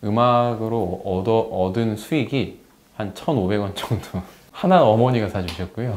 음악으로 얻은 수익이 한 1,500원 정도. 하나 어머니가 사주셨고요.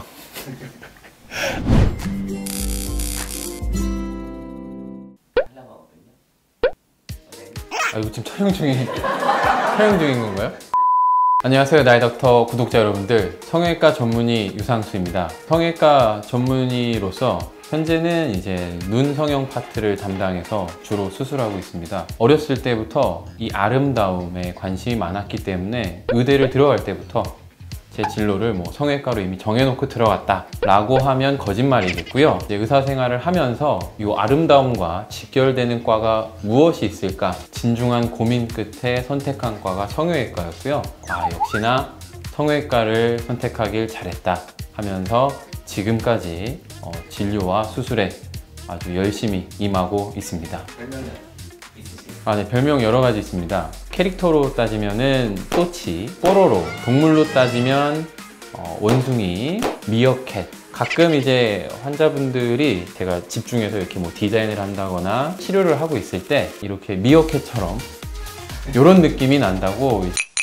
아, 이거 지금 촬영 중인 건가요? 안녕하세요, 나이닥터 구독자 여러분들. 성형외과 전문의 유상수입니다. 성형외과 전문의로서 현재는 이제 눈 성형 파트를 담당해서 주로 수술하고 있습니다. 어렸을 때부터 이 아름다움에 관심이 많았기 때문에 의대를 들어갈 때부터 제 진로를 성형외과로 이미 정해놓고 들어갔다 라고 하면 거짓말이겠고요. 이제 의사생활을 하면서 이 아름다움과 직결되는 과가 무엇이 있을까 진중한 고민 끝에 선택한 과가 성형외과였고요. 역시나 성형외과를 선택하길 잘했다 하면서 지금까지 진료와 수술에 아주 열심히 임하고 있습니다. 별명은 있으신가요? 네, 별명 여러 가지 있습니다. 캐릭터로 따지면은 또치, 뽀로로, 동물로 따지면 원숭이, 미어캣. 가끔 이제 환자분들이 제가 집중해서 이렇게 디자인을 한다거나 치료를 하고 있을 때 이렇게 미어캣처럼 이런 느낌이 난다고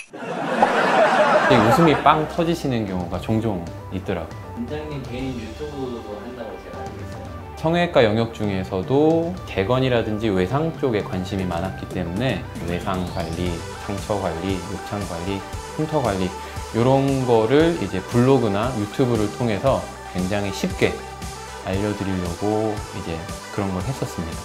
웃음이 빵 터지시는 경우가 종종 있더라고요. 원장님 개인 유튜브도 한다고 제가 알고 있어요. 성형외과 영역 중에서도 개건이라든지 외상 쪽에 관심이 많았기 때문에 외상 관리, 상처 관리, 욕창 관리, 흉터 관리 이런 거를 이제 블로그나 유튜브를 통해서 굉장히 쉽게 알려드리려고 이제 그런 걸 했었습니다.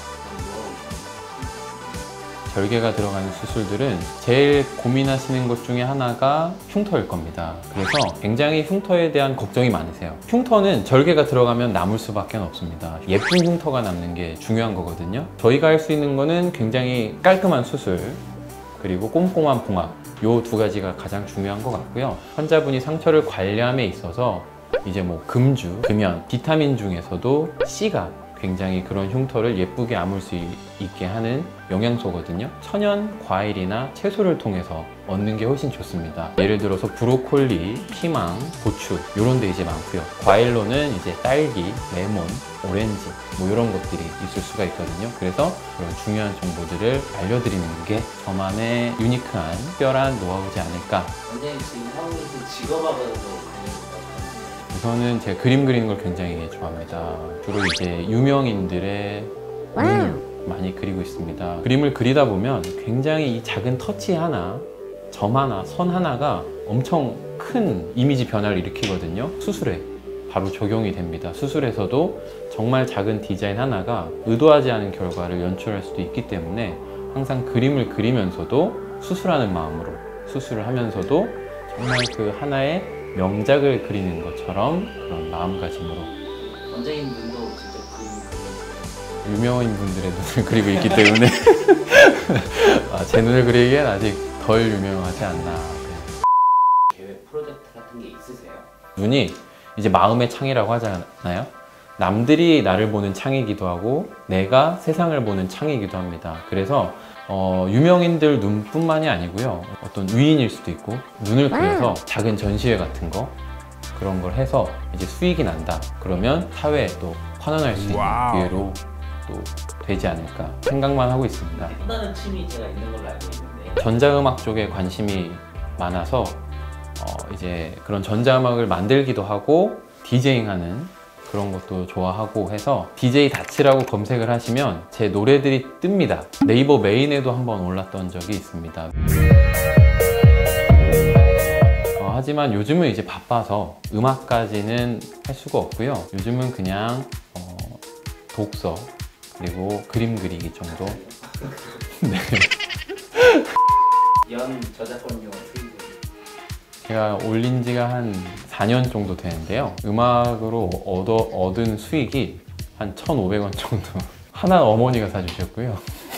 절개가 들어가는 수술들은 제일 고민하시는 것 중에 하나가 흉터일 겁니다. 그래서 굉장히 흉터에 대한 걱정이 많으세요. 흉터는 절개가 들어가면 남을 수밖에 없습니다. 예쁜 흉터가 남는 게 중요한 거거든요. 저희가 할 수 있는 거는 굉장히 깔끔한 수술 그리고 꼼꼼한 봉합, 요 두 가지가 가장 중요한 것 같고요. 환자분이 상처를 관리함에 있어서 이제 금주, 금연, 비타민 중에서도 C가 굉장히 그런 흉터를 예쁘게 아물 수 있게 하는 영양소거든요. 천연 과일이나 채소를 통해서 얻는 게 훨씬 좋습니다. 예를 들어서 브로콜리, 피망, 고추 이런 데 이제 많고요. 과일로는 이제 딸기, 레몬, 오렌지 이런 것들이 있을 수가 있거든요. 그래서 그런 중요한 정보들을 알려드리는 게 저만의 유니크한 특별한 노하우지 않을까. 원장님 지금 하고 계신 직업하고도 우선은 제가 그림 그리는 걸 굉장히 좋아합니다. 주로 이제 유명인들의 눈을 많이 그리고 있습니다. 그림을 그리다 보면 굉장히 이 작은 터치 하나, 점 하나, 선 하나가 엄청 큰 이미지 변화를 일으키거든요. 수술에 바로 적용이 됩니다. 수술에서도 정말 작은 디자인 하나가 의도하지 않은 결과를 연출할 수도 있기 때문에 항상 그림을 그리면서도 수술하는 마음으로 수술을 하면서도 정말 그 하나의 명작을 그리는 것처럼 그런 마음가짐으로. 원장님 눈도 직접 그리는 유명인 분들의 눈을 그리고 있기 때문에 제 눈을 그리기엔 아직 덜 유명하지 않나. 계획 프로젝트 같은 게 있으세요? 눈이 이제 마음의 창이라고 하잖아요. 남들이 나를 보는 창이기도 하고 내가 세상을 보는 창이기도 합니다. 그래서 유명인들 눈뿐만이 아니고요. 어떤 위인일 수도 있고 눈을 그려서 작은 전시회 같은 거 그런 걸 해서 이제 수익이 난다. 그러면 사회에 또 환원할 수 있는 기회로 또 되지 않을까 생각만 하고 있습니다. 또 다른 취미 제가 있는 걸로 알고 있는데 전자음악 쪽에 관심이 많아서 이제 그런 전자음악을 만들기도 하고 디제잉하는 그런 것도 좋아하고 해서 DJ 다츠라고 검색을 하시면 제 노래들이 뜹니다. 네이버 메인에도 한번 올랐던 적이 있습니다. 하지만 요즘은 이제 바빠서 음악까지는 할 수가 없고요. 요즘은 그냥 독서 그리고 그림 그리기 정도. 네. 연 저작권료 수익은 제가 올린 지가 한 4년 정도 되는데요. 음악으로 얻은 수익이 한 1,500원 정도. 하나 어머니가 사주셨고요.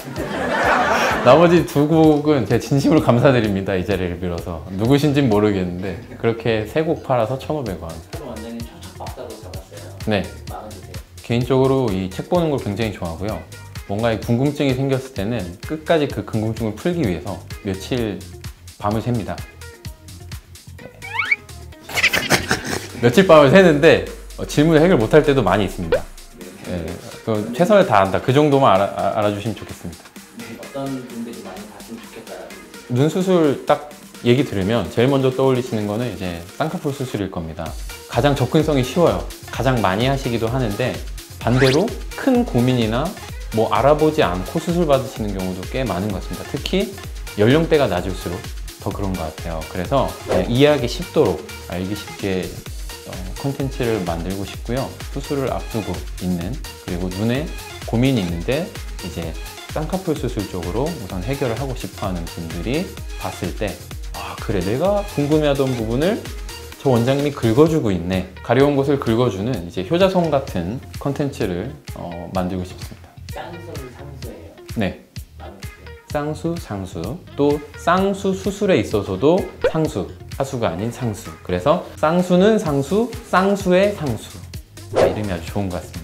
나머지 두 곡은 제가 진심으로 감사드립니다. 이 자리를 빌어서. 누구신진 모르겠는데 그렇게 세 곡 팔아서 1,500원. 그럼 원장님 초척박사로 잡았어요. 네. 마흔이세요? 개인적으로 이 책 보는 걸 굉장히 좋아하고요. 뭔가에 궁금증이 생겼을 때는 끝까지 그 궁금증을 풀기 위해서 며칠 밤을 셉니다. 며칠 밤을 새는데 질문을 해결 못할 때도 많이 있습니다. 네, 최선을 다한다. 그 정도만 알아주시면 좋겠습니다. 어떤 분들이 많이 봤으면 좋겠다. 눈 수술 딱 얘기 들으면 제일 먼저 떠올리시는 거는 이제 쌍꺼풀 수술일 겁니다. 가장 접근성이 쉬워요. 가장 많이 하시기도 하는데 반대로 큰 고민이나 뭐 알아보지 않고 수술 받으시는 경우도 꽤 많은 것 같습니다. 특히 연령대가 낮을수록 더 그런 것 같아요. 그래서 이해하기 쉽도록 알기 쉽게 콘텐츠를 만들고 싶고요. 수술을 앞두고 있는, 그리고 눈에 고민이 있는데 이제 쌍꺼풀 수술 쪽으로 우선 해결을 하고 싶어하는 분들이 봤을 때 아, 그래, 내가 궁금해하던 부분을 저 원장님이 긁어주고 있네, 가려운 곳을 긁어주는 이제 효자손 같은 콘텐츠를 만들고 싶습니다. 쌍수는 상수예요. 네, 나눠주세요. 쌍수, 상수. 또 쌍수 수술에 있어서도 상수, 하수가 아닌 상수. 그래서 쌍수는 상수, 쌍수의 상수. 이름이 아주 좋은 것 같습니다.